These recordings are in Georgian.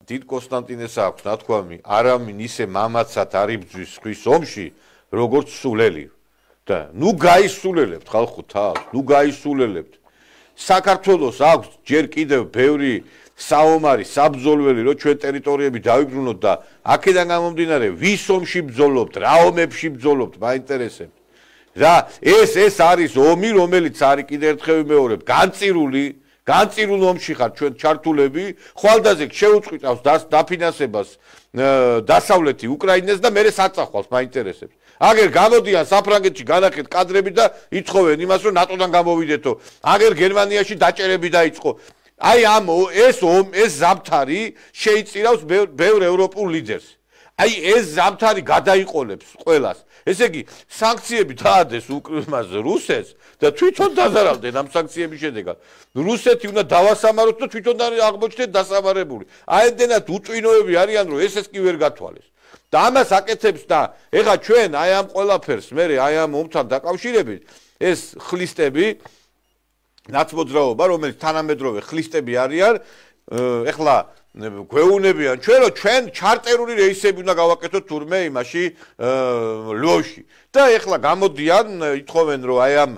დიდ კონსტანტინეს აქვს ნათქვამი, არავინ ისე მამაცად არ იბრძვის ხვის ომში, როგორც სულელი. და ნუ გაისულელებთ ხალხო თავს, ნუ გაისულელებთ. საქართველოს აქვს ჯერ კიდევ ბევრი საომარი, საბრძოლველი, რომ ჩვენ ტერიტორიები დავიბრუნოთ და აქედან გამომდინარე, ვის ომში ბრძოლობთ, რა ომებში ბრძოლობთ, მაინტერესებს. რა ეს არის ომი, რომელიც არის კიდევ ერთხელ ვიმეორებ, განწირულ ომში ხარ ჩვენ ჩართულები, ხვალდაზე შეუწყვიტავს დაფინანსებას დასავლეთი უკრაინას და მერე საწახვალს, მაინტერესებს. აგერ გამოდიან საფრანგეთში განახეთ კადრები და იცხოვენ იმას, რომ ნატოდან გამოვიდეთო. აგერ გერმანიაში დაჭერები დაიწყო. აი ეს ზამთარი შეიწირავს ბევრ ევროპულ ლიდერს. აი ეს ზამთარი გადაიყოლებს ყველას. ესე იგი, სანქციები დაადეს უკრაინას რუსეთს და თვითონ დაზარავდნენ ამ სანქციების შედეგად. რუსეთი უნდა დავასამაროთ და თვითონ აღმოჩნდეთ დასამარებული. აედენად უწვინოები არიან, რომ ესეც კი ვერ გათვალეს. და ამას აკეთებს და ეხა ჩვენ აი ამ ყველაფერს მე აი ამ ომთან დაკავშირებით ეს ხლისტები ნაცმოძრაობა, რომელიც თანამედროვე ხლისტები არიან, ეხლა გვეუბნებიან ჩვენ, რომ ჩვენ ჩარტერული რეისები უნდა გავაკეთოთ თურმე იმაში ლვოვში. და ეხლა გამოდიან, ითხოვენ, რომ აი ამ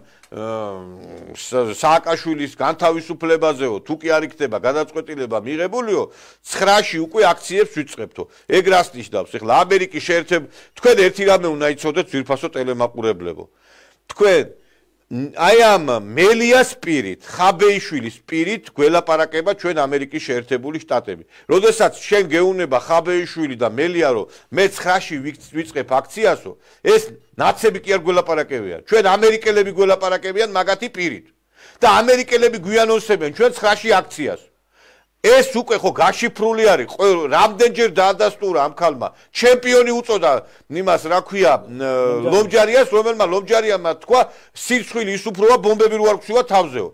სააკაშვილის განთავისუფლებაზეო, თუ კი არ იქნება გადაწყვეტილება მიღებულიო, 9-ში უკვე აქციებს ვიწყებთო. ეგ რას ნიშნავს? ეხლა ამერიკის შეერთებული, თქვენ ერთი რამე უნდა იცოდეთ, ძვირფასო ტელემაყურებლებო. თქვენ აი ამ მელიას პირით, ხაბეიშვილის პირით გველაპარაკება ჩვენ ამერიკის შეერთებული შტატები. როდესაც შენ გეუბნება ხაბეიშვილი და მელია, რომ მე 9-ში ვიწყებ აქციასო, ეს ნაცები კი არ გველაპარაკებიან. ჩვენ ამერიკელები გველაპარაკებიან მაგათი პირით. და ამერიკელები გვიანონსებენ ჩვენ 9-ში აქციას. ეს უკვე ხო გაშიფრული არის, რამდენჯერ დაადასტურა ამ ქალმა. ჩემპიონი უწოდა იმას, რა ქვია, ლომჯარიას, რომელმა ლომჯარიამმა თქვა, სირცხვილი ისუფროა, ბომბები რო არ გვშუა თავზეო.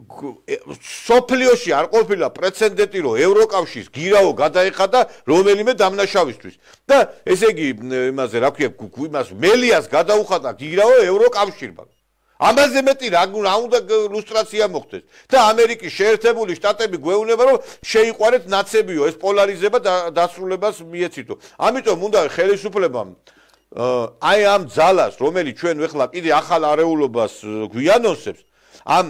სოფლიოში არ ყოფილა პრეცედენტი, რომ ევროკავშირს გირაო გადაეხადა რომელიმე დამნაშავისთვის. და ესე იგი, იმაზე რა ქვია, იმას მელიას გადაუხადა გირაო ევროკავშირმა. ამაზე მეტი რა უნდა ლუსტრაცია მოხდეს და ამერიკის შეერთებული შტატები გვეუბნება, რომ შეიყვარეთ ნაცებიო, ეს პოლარიზება დასრულებას მიეცითო. ამიტომ უნდა ხელისუფლებამ აი ამ ძალას, რომელიც ჩვენ ახლა კიდე ახალ არეულობას გვიანონსებს, ამ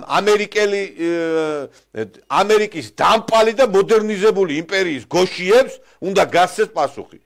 ამერიკის დამპალი და მოდერნიზებული იმპერიის გოშიებს უნდა გასცეს პასუხი.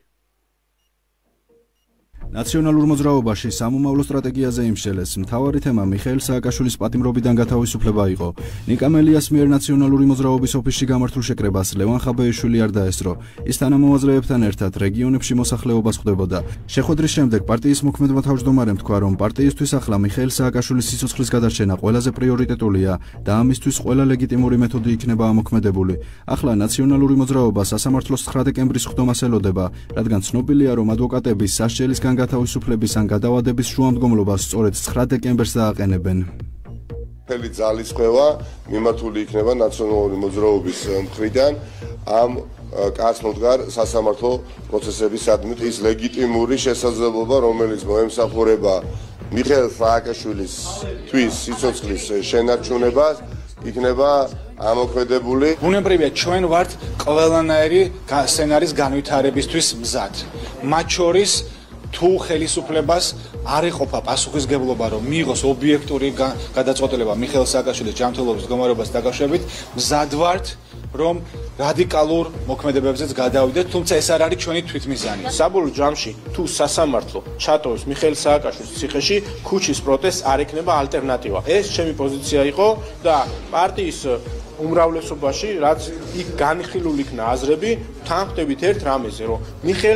ნაციონალურ მოძრაობაში სამომავლო სტრატეგიაზე იმშელეს მთავარი თემა მიხეილ სააკაშვილის პატიმრობიდან გათავისუფლება იყო. ნიკა მელიას მიერ ნაციონალური მოძრაობის ოფისში გამართულ შეკრებას ლევან ხაბეიშვილი არ დაესწრო. ის თანამოაზრეებთან ერთად რეგიონებში მოსახლეობას ხვდებოდა. შეხვედრის შემდეგ პარტიის მოქმედმა თავმჯდომარემ თქვა, რომ პარტიისთვის ახლა მიხეილ სააკაშვილის სიცოცხლის გადარჩენა ყველაზე პრიორიტეტულია და ამისთვის ყველა ლეგიტიმური მეთოდი იქნება ამოქმედებული. ახლა ნაციონალური მოძრაობა სასამართლოს 9 დეკემბრის ხდომას ელოდება, რადგან ცნობილია, რომ ადვოკატების სასჯელისგან გათავისუფლების ან გადავადების შუამდგომლობას სწორედ 9 დეკემბერს დააყენებენ. მთელი ძალისხმევა მიმართული იქნება ნაციონალური მოძრაობის მხრიდან ამ კაცმოდგარ სასამართლო პროცესებისადმი ის ლეგიტიმური შესაძლებლობა, რომელიც მოემსახურება მიხეილ სააკაშვილის თვის სიცოცხლის შენარჩუნებას, იქნება ამოქმედებული. ბუნებრივია ჩვენ ვართ ყველანაირი სცენარის განვითარებისთვის მზად. მათ შორის თუ ხელისუფლებას არ ეყოფა პასუხისგებლობა, რომ მიიღოს ობიექტური გადაწყვეტილება მიხეილ სააკაშვილის ჯანმრთელობის მდგომარეობას დაკავშირებით, მზად ვართ, რომ რადიკალურ მოქმედებებზეც გადავიდეთ, თუმცა ეს არ არის ჩვენი თვითმიზანი. საბოლოო ჯამში თუ სასამართლო ჩატოვებს მიხეილ სააკაშვილის ციხეში, ქუჩის პროტესტს არ ექნება ალტერნატივა. ეს ჩემი პოზიცია იყო და პარტიის უმრავლესობაში, რაც იქ განხილული იქნა აზრები, თან ხვდებით ერთ რამეზე, რომ მიხეილ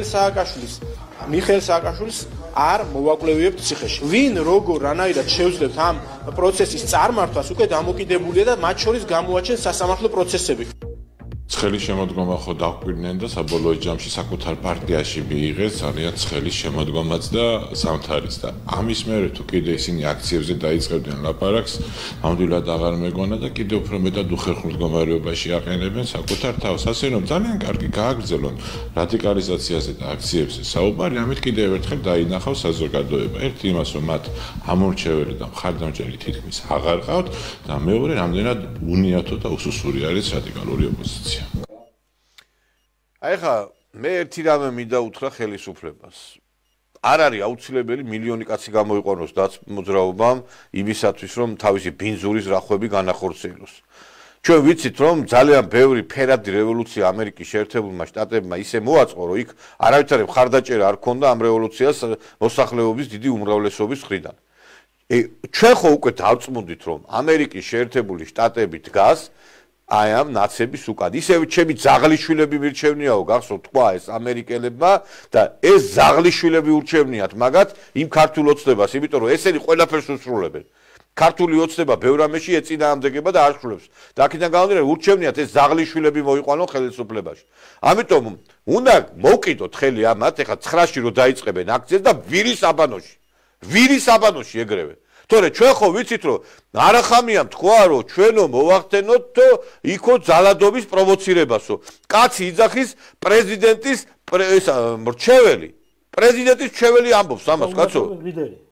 სააკაშვილის არ მოვაკვლევიებთ ციხეში. ვინ როგორ რანაირად შეუძლებთ ამ პროცესის წარმართვას უკვე დამოკიდებულია და მათ შორის გამოაჩენ სასამართლო პროცესები. ცხელის შემოდგომა ხო დაგვირდნენ და საბოლოო ჯამში საკუთარ პარტიაში მიიღეს ძალიან ცხელის შემოდგომაც და სამთარიც და ამის მერე თუ კიდე ისინი აქციებზე დაიწყებდნენ ლაპარაკს, ნამდვილად აღარ მეგონა და კიდევ უფრო მეტად უხერხულ მდგომარეობაში აყენებენ საკუთარ თავს. ასე რომ ძალიან კარგი გააგრძელონ რადიკალიზაციაზე და აქციებზე საუბარი, ამით კიდევ ერთხელ დაინახავს საზოგადოება. ერთი იმას, რომ მათ ამორჩეველი და მხარდამჭერი თითქმის აღარ ყავთ და მეორე, რამდენად უნიათო და უსუსური არის რადიკალური ოპოზიცია. აი ხა მე ერთი რამე მინდა უთხრა ხელისუფლებას. არ არის აუცილებელი მილიონი კაცი გამოიყვანოს დაწმოძრაობამ იმისათვის რომ თავისი ბინძურის რახვები განახორციელოს. ჩვენ ვიცით რომ ძალიან ბევრი ფერადი რევოლუცია ამერიკის შეერთებულმა შტატებმა ისე მოაწყო რომ იქ არავითარი მხარდაჭერა არ ქონდა ამ რევოლუციას მოსახლეობის დიდი უმრავლესობის მხრიდან. ჩვენ ხო უკვე დავწმუნდით რომ ამერიკის შეერთებული შტატები დგას აი ამ ნაცების უკან. ისევ ჩემი ძაღლიშვილები მირჩევნიაო, გახსოვთ თქვა ეს ამერიკელებმა და ეს ძაღლიშვილები ურჩევნიათ მაგათ იმ ქართულ ოცნებას, იმიტომ რომ ესენი ყველაფერს უსრულებენ. ქართული ოცნება ბევრ რამეში ეწინააღმდეგება და არ სრულებს. და აქედან გამომდინარე ურჩევნიათ ეს ძაღლიშვილები მოიყვანონ ხელისუფლებაში. ამიტომ უნდა მოვკიდოთ ხელი ამათ, ეხლა 9-ში რო დაიწყებენ აქციას და ვირის აბანოში ეგრევე. თორე ჩვენ ხო ვიცით რომ არახამიამ თქვა რომ ჩვენო მოვახდენოთ იქო ძალადობის პროვოცირებასო. კაცი იძახის პრეზიდენტის მრჩეველი. პრეზიდენტის მრჩეველი ამბობს ამას, კაცო.